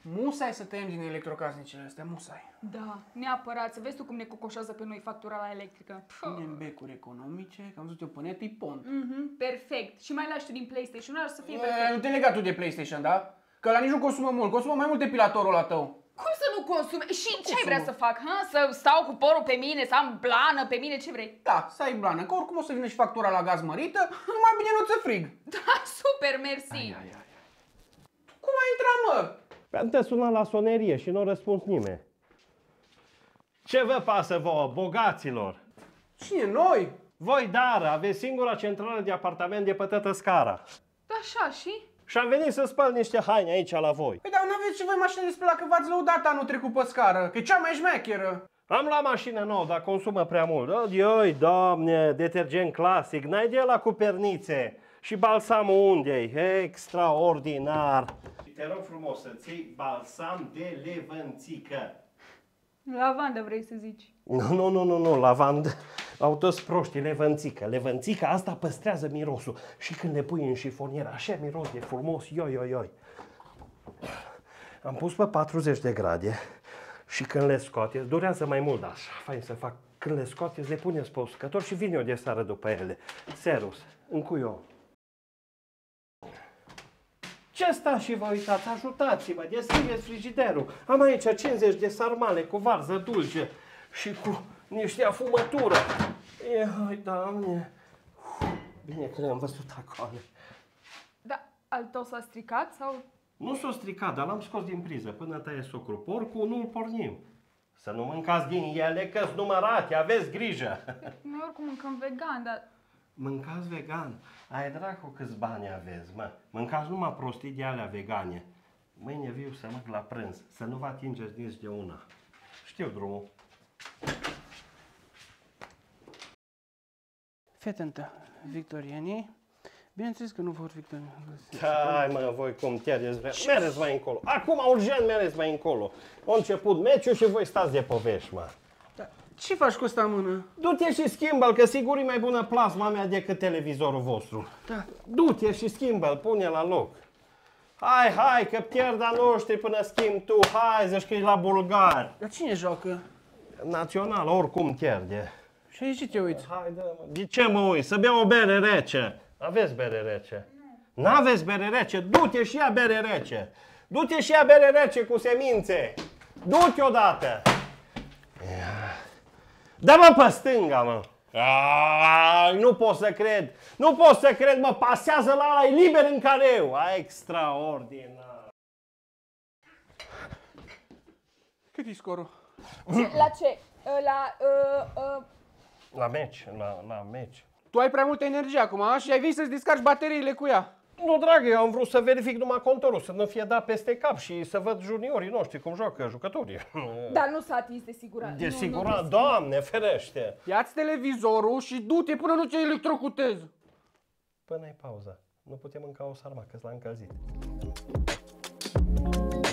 Musai să tăiem din electrocasnicele astea, musai. Da, neapărat. Să vezi tu cum ne cocoșează pe noi factura la electrică. Punem becuri economice, că am văzut eu pe net, e pont. Perfect. Și mai lași tu din PlayStation, ăla să fie Nu perfect. te lega tu de PlayStation, da? Că la nici nu consumă mult, consumă mai mult depilatorul ăla tău. Cum să nu consume? Și ce ai vrea să fac? Ha? Să stau cu porul pe mine, să am blană pe mine, ce vrei? Da, să ai blană, că oricum o să vină și factura la gaz mărită, numai bine nu ți frig. Da, super, mersi. Cum ai intrat, mă? Am te sunat la sonerie și nu a răspuns nimeni. Ce vă pasă vouă, bogaților? Cine, noi? Voi, dar, aveți singura centrală de apartament de pe toată scara. Da, așa, și? Și am venit să spăl niște haine aici la voi. Păi dar nu aveți și voi mașină de spălat, că v-ați lăudat anul trecut pe scară, că e cea mai șmecheră. Am luat mașină nouă, dar consumă prea mult. Ioi, doamne, detergent clasic, n-ai de la cu pernițe. Și balsamul unde-i? Extraordinar. Te rog frumos să-ți iei balsam de levănțică. Lavandă vrei să zici. Nu, lavandă. Au toți proștii, levănțică. Levănțica asta păstrează mirosul. Și când le pui în șifonier, așa miros de frumos, ioi. Am pus pe 40 de grade și când le scoateți, durează mai mult, așa, fain să fac. Când le scoateți, le puneți pe uscător și vin eu de seară după ele. Serus, încuio. Ce stați și vă uitați? Ajutați-mă, deschideți frigiderul. Am aici 50 de sarmale cu varză dulce și cu niște afumătură. Ioi, Doamne! Bine că le-am văzut acolo. Da, al tău s-a stricat sau... Nu s-o stricat, dar l-am scos din priză. Până taie socru porcul, nu-l pornim. Să nu mâncați din ele, că-s numărate, aveți grijă. Noi oricum mâncăm vegan, dar... Mâncați vegan. Ai dracu câți bani aveți, mă. Mâncați numai prostii de alea vegane. Mâine viu să merg la prânz, să nu vă atingeți nici de una. Știu drumul. Fii atentă, victorienii. Bineînțeles că nu vor victorieni. Hai mă, voi cum tiereți, mereți mai încolo. Acum urgent mereți mai încolo. A început meciul și voi stați de povești, mă. Ce faci cu ăsta în mână? Du-te și schimbă-l, că sigur e mai bună plasma mea decât televizorul vostru. Da. Du-te și schimbă-l, pune la loc. Hai, că pierd a noștri până schimbi tu. Hai, zici că e la bulgar. Dar cine joacă? Național, oricum pierde. Și aici ce te uiți? Hai, dă-mă. De ce mă uiți? Să bea o bere rece. Aveți bere rece? Nu. N-aveți bere rece? Du-te și ia bere rece. Du-te și ia bere rece cu semințe. Du-te odată. Dă-mă pe stânga, mă. Nu pot să cred. Nu pot să cred, mă. Pasează la ăla, e liber în careu. Extraordinar. Cât e scorul? La ce? La meci, la meci. Tu ai prea multă energie acum, a? Și ai venit să-ți descarci bateriile cu ea. Nu, dragă, eu am vrut să verific numai contorul, să nu fie dat peste cap și să văd juniorii noștri cum joacă jucătorii. Dar nu s-a atins de siguranță. De siguranță, Doamne, ferește! Ia-ți televizorul și du-te până nu te electrocutezi. Până ai pauza. Nu putem mânca o sarma, că s-l-a încălzit.